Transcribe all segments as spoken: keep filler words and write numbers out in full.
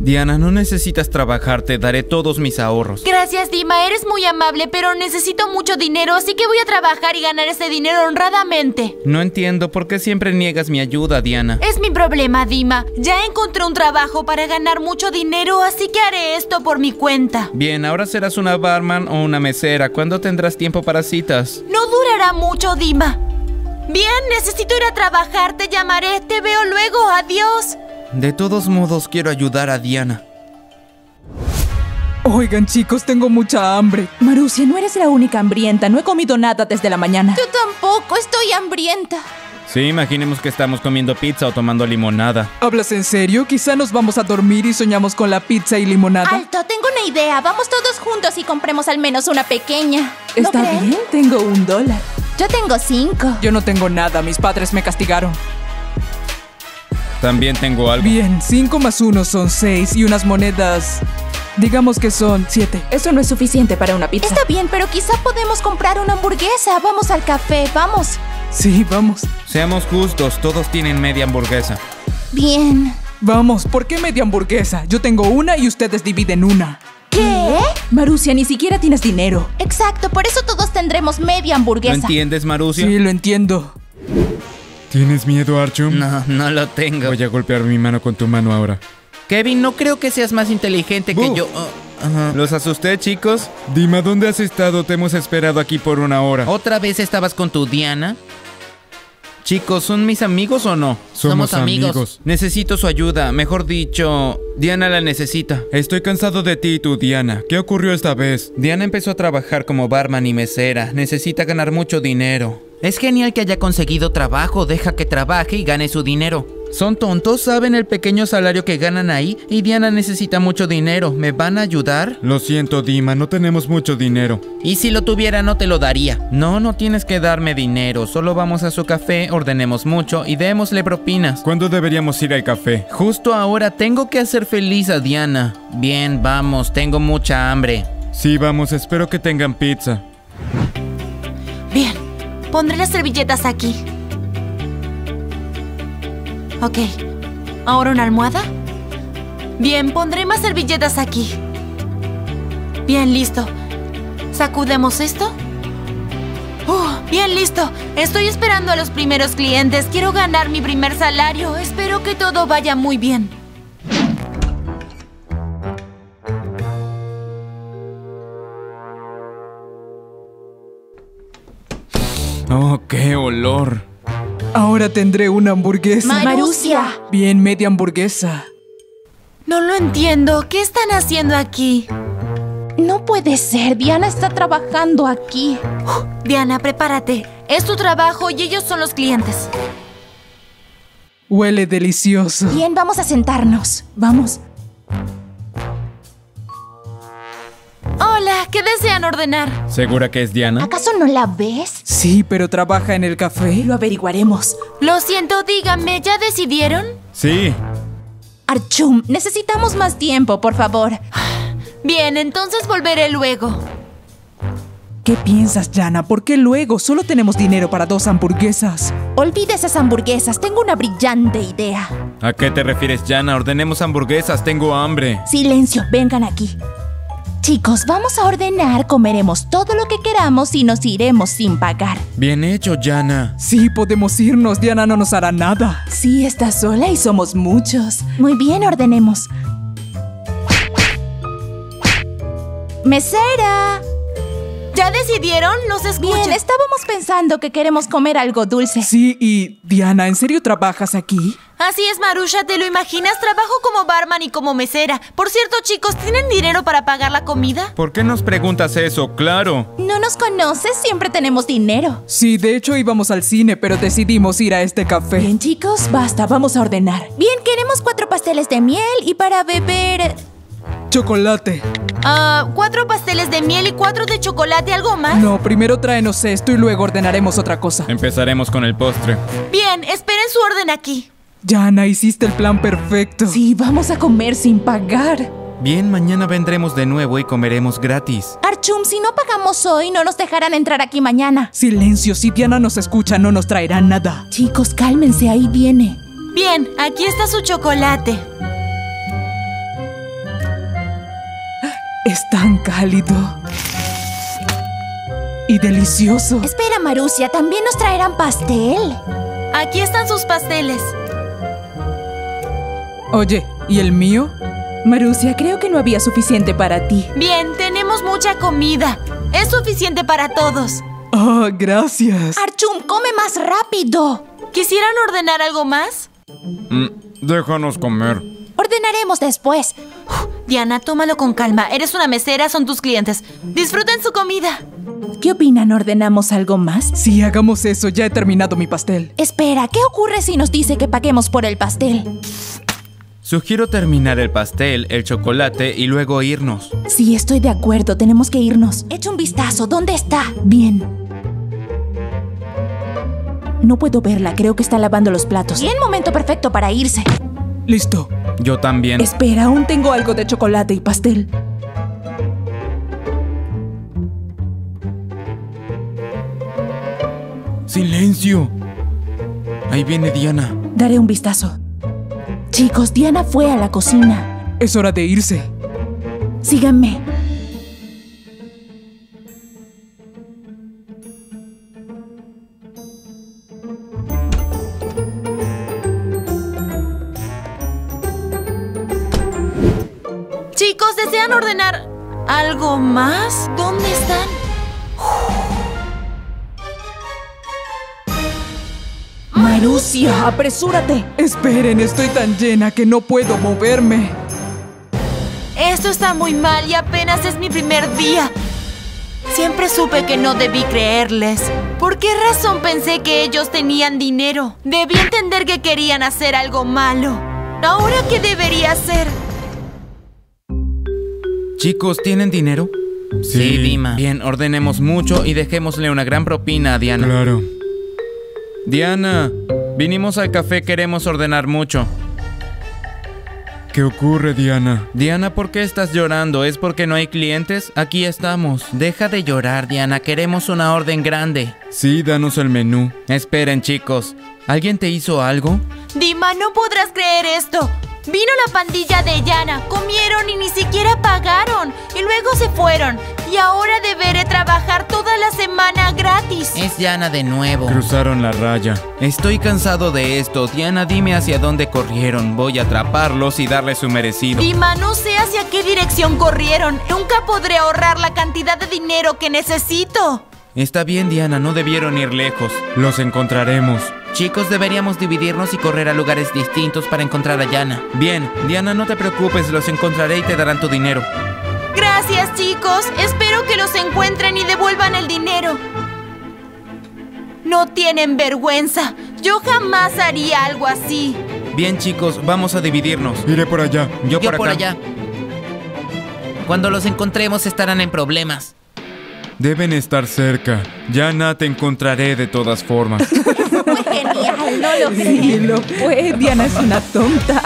Diana, no necesitas trabajar, te daré todos mis ahorros. Gracias, Dima, eres muy amable, pero necesito mucho dinero, así que voy a trabajar y ganar ese dinero honradamente. No entiendo por qué siempre niegas mi ayuda, Diana. Es mi problema, Dima. Ya encontré un trabajo para ganar mucho dinero, así que haré esto por mi cuenta. Bien, ahora serás una barman o una mesera. ¿Cuándo tendrás tiempo para citas? No durará mucho, Dima. Bien, necesito ir a trabajar, te llamaré, te veo luego, adiós. De todos modos, quiero ayudar a Diana. Oigan, chicos, tengo mucha hambre. Marusia, no eres la única hambrienta. No he comido nada desde la mañana. Yo tampoco, estoy hambrienta. Sí, imaginemos que estamos comiendo pizza o tomando limonada. ¿Hablas en serio? Quizá nos vamos a dormir y soñamos con la pizza y limonada. Alto, tengo una idea. Vamos todos juntos y compremos al menos una pequeña. Está bien, tengo un dólar. Yo tengo cinco. Yo no tengo nada, mis padres me castigaron. También tengo algo. Bien, cinco más uno son seis y unas monedas, digamos que son siete. Eso no es suficiente para una pizza. Está bien, pero quizá podemos comprar una hamburguesa. Vamos al café, vamos. Sí, vamos. Seamos justos, todos tienen media hamburguesa. Bien. Vamos, ¿por qué media hamburguesa? Yo tengo una y ustedes dividen una. ¿Qué? Marusia, ni siquiera tienes dinero. Exacto, por eso todos tendremos media hamburguesa. ¿Lo entiendes, Marusia? Sí, lo entiendo. ¿Tienes miedo, Artyom? No, no lo tengo. Voy a golpear mi mano con tu mano ahora. Kevin, no creo que seas más inteligente que Boo. yo. Oh, ajá. ¿Los asusté, chicos? Dima, ¿dónde has estado? Te hemos esperado aquí por una hora. ¿Otra vez estabas con tu Diana? Chicos, ¿son mis amigos o no? Somos amigos. Necesito su ayuda. Mejor dicho, Diana la necesita. Estoy cansado de ti y tu Diana. ¿Qué ocurrió esta vez? Diana empezó a trabajar como barman y mesera. Necesita ganar mucho dinero. Es genial que haya conseguido trabajo. Deja que trabaje y gane su dinero. Son tontos, saben el pequeño salario que ganan ahí y Diana necesita mucho dinero. ¿Me van a ayudar? Lo siento, Dima, no tenemos mucho dinero. Y si lo tuviera no te lo daría. No, no tienes que darme dinero. Solo vamos a su café, ordenemos mucho y démosle propinas. ¿Cuándo deberíamos ir al café? Justo ahora tengo que hacer feliz a Diana. Bien, vamos, tengo mucha hambre. Sí, vamos, espero que tengan pizza. Bien, pondré las servilletas aquí. Ok, ¿ahora una almohada? Bien, pondré más servilletas aquí. Bien, listo. ¿Sacudemos esto? Uh, bien, listo. Estoy esperando a los primeros clientes. Quiero ganar mi primer salario. Espero que todo vaya muy bien. Oh, qué olor. Ahora tendré una hamburguesa. Marusia. Bien, media hamburguesa. No lo entiendo. ¿Qué están haciendo aquí? No puede ser. Diana está trabajando aquí. Diana, prepárate. Es tu trabajo y ellos son los clientes. Huele delicioso. Bien, vamos a sentarnos. Vamos. Hola, ¿qué desean ordenar? ¿Segura que es Diana? ¿Acaso no la ves? Sí, pero trabaja en el café. Lo averiguaremos. Lo siento, díganme, ¿ya decidieron? Sí. Artyom, necesitamos más tiempo, por favor. Bien, entonces volveré luego. ¿Qué piensas, Jana? ¿Por qué luego? Solo tenemos dinero para dos hamburguesas. Olvida esas hamburguesas. Tengo una brillante idea. ¿A qué te refieres, Jana? Ordenemos hamburguesas, tengo hambre. Silencio, vengan aquí. Chicos, vamos a ordenar, comeremos todo lo que queramos y nos iremos sin pagar. Bien hecho, Jana. Sí, podemos irnos. Diana no nos hará nada. Sí, estás sola y somos muchos. Muy bien, ordenemos. ¡Mesera! ¿Ya decidieron? Los escucho. Bien, estábamos pensando que queremos comer algo dulce. Sí, y Diana, ¿en serio trabajas aquí? Así es, Marusha, ¿te lo imaginas? Trabajo como barman y como mesera. Por cierto, chicos, ¿tienen dinero para pagar la comida? ¿Por qué nos preguntas eso? Claro. ¿No nos conoces? Siempre tenemos dinero. Sí, de hecho íbamos al cine, pero decidimos ir a este café. Bien, chicos, basta, vamos a ordenar. Bien, queremos cuatro pasteles de miel y para beber... Chocolate. Ah, uh, cuatro pasteles de miel y cuatro de chocolate, ¿algo más? No, primero tráenos esto y luego ordenaremos otra cosa. Empezaremos con el postre. Bien, esperen su orden aquí. Jana, hiciste el plan perfecto. Sí, vamos a comer sin pagar. Bien, mañana vendremos de nuevo y comeremos gratis. Artyom, si no pagamos hoy, no nos dejarán entrar aquí mañana. Silencio, si Diana nos escucha, no nos traerá nada. Chicos, cálmense, ahí viene. Bien, aquí está su chocolate. Es tan cálido. Y delicioso. Espera, Marusia, ¿también nos traerán pastel? Aquí están sus pasteles. Oye, ¿y el mío? Marusia, creo que no había suficiente para ti. Bien, tenemos mucha comida. Es suficiente para todos. Ah, gracias. Archum, come más rápido. ¿Quisieran ordenar algo más? Mm, déjanos comer. Ordenaremos después. Diana, tómalo con calma. Eres una mesera, son tus clientes. Disfruten su comida. ¿Qué opinan? ¿Ordenamos algo más? Sí, hagamos eso. Ya he terminado mi pastel. Espera, ¿qué ocurre si nos dice que paguemos por el pastel? Sugiero terminar el pastel, el chocolate y luego irnos. Sí, estoy de acuerdo. Tenemos que irnos. Echa un vistazo. ¿Dónde está? Bien. No puedo verla. Creo que está lavando los platos. Bien, momento perfecto para irse. Listo. Yo también. Espera, aún tengo algo de chocolate y pastel. ¡Silencio! Ahí viene Diana. Daré un vistazo. Chicos, Diana fue a la cocina. Es hora de irse. Síganme. Chicos, ¿desean ordenar algo más? ¿Dónde están? Marusia, apresúrate. Esperen, estoy tan llena que no puedo moverme. Esto está muy mal y apenas es mi primer día. Siempre supe que no debí creerles. ¿Por qué razón pensé que ellos tenían dinero? Debí entender que querían hacer algo malo. ¿Ahora qué debería hacer? Chicos, ¿tienen dinero? Sí. Dima. Bien, ordenemos mucho y dejémosle una gran propina a Diana. Claro. Diana, vinimos al café, queremos ordenar mucho. ¿Qué ocurre, Diana? Diana, ¿por qué estás llorando? ¿Es porque no hay clientes? Aquí estamos. Deja de llorar, Diana. Queremos una orden grande. Sí, danos el menú. Esperen, chicos. ¿Alguien te hizo algo? Dima, no podrás creer esto. Vino la pandilla de Yana, comieron y ni siquiera pagaron. Y luego se fueron. Y ahora deberé trabajar toda la semana gratis. Es Diana de nuevo. Cruzaron la raya. Estoy cansado de esto. Diana, dime hacia dónde corrieron. Voy a atraparlos y darles su merecido. Dima, no sé hacia qué dirección corrieron. Nunca podré ahorrar la cantidad de dinero que necesito. Está bien, Diana, no debieron ir lejos. Los encontraremos. Chicos, deberíamos dividirnos y correr a lugares distintos para encontrar a Yana. Bien, Diana, no te preocupes, los encontraré y te darán tu dinero. Gracias, chicos. Espero que los encuentren y devuelvan el dinero. No tienen vergüenza. Yo jamás haría algo así. Bien, chicos, vamos a dividirnos. Iré por allá. Yo, Yo por, por acá. allá. Cuando los encontremos estarán en problemas. Deben estar cerca. Yana, te encontraré de todas formas. Fue genial, no lo Sí, sé. lo fue. Diana es una tonta.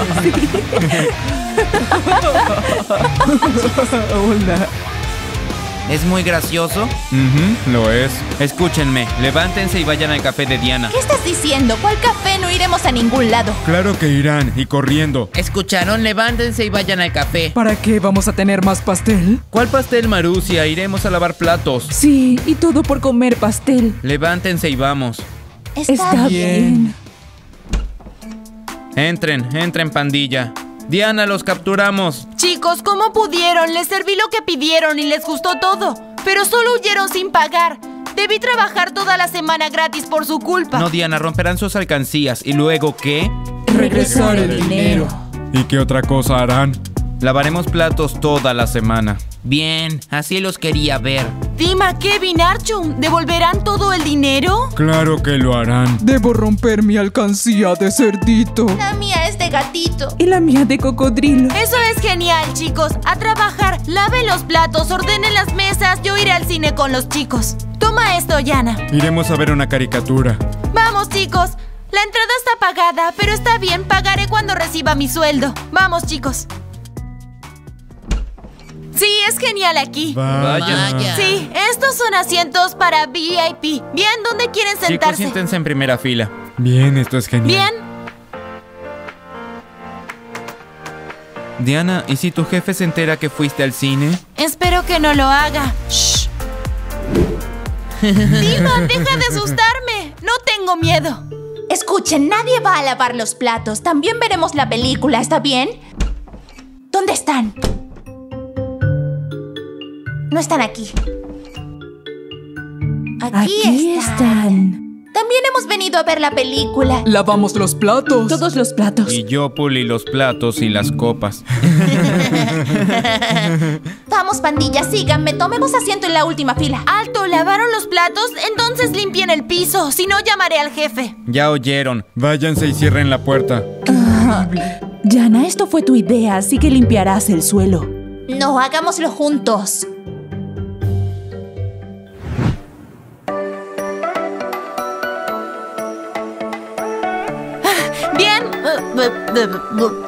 Hola. ¿Es muy gracioso? Ujú, lo es. Escúchenme, levántense y vayan al café de Diana. ¿Qué estás diciendo? ¿Cuál café? No iremos a ningún lado. Claro que irán, y corriendo. ¿Escucharon? Levántense y vayan al café. ¿Para qué vamos a tener más pastel? ¿Cuál pastel, Marusia? Iremos a lavar platos. Sí, y todo por comer pastel. Levántense y vamos. Está, Está bien. bien. Entren, entren, pandilla. Diana, los capturamos. Chicos, ¿cómo pudieron? Les serví lo que pidieron y les gustó todo. Pero solo huyeron sin pagar. Debí trabajar toda la semana gratis por su culpa. No, Diana, romperán sus alcancías. ¿Y luego qué? Regresar el dinero. ¿Y qué otra cosa harán? Lavaremos platos toda la semana. Bien, así los quería ver. Dima, Kevin, Archum, ¿devolverán todo el dinero? Claro que lo harán. Debo romper mi alcancía de cerdito. La mía es de gatito. Y la mía de cocodrilo. Eso es genial, chicos. A trabajar. Laven los platos, ordenen las mesas. Yo iré al cine con los chicos. Toma esto, Yana. Iremos a ver una caricatura. Vamos, chicos. La entrada está pagada, pero está bien. Pagaré cuando reciba mi sueldo. Vamos, chicos. Sí, es genial aquí. Vaya. Vaya. Sí, estos son asientos para V I P. Bien, ¿dónde quieren Chicos, sentarse? siéntense en primera fila. Bien, esto es genial. Bien. Diana, ¿y si tu jefe se entera que fuiste al cine? Espero que no lo haga. Shh. Diva, deja de asustarme. No tengo miedo. Escuchen, nadie va a lavar los platos. También veremos la película, ¿está bien? ¿Dónde están? No están aquí. Aquí, Aquí están. están. También hemos venido a ver la película. Lavamos los platos. Todos los platos. Y yo pulí los platos y las copas. Vamos, pandilla, síganme. Tomemos asiento en la última fila. Alto, ¿lavaron los platos? Entonces limpien el piso. Si no, llamaré al jefe. Ya oyeron. Váyanse y cierren la puerta. Yana, esto fue tu idea, así que limpiarás el suelo. No, hagámoslo juntos. Bien.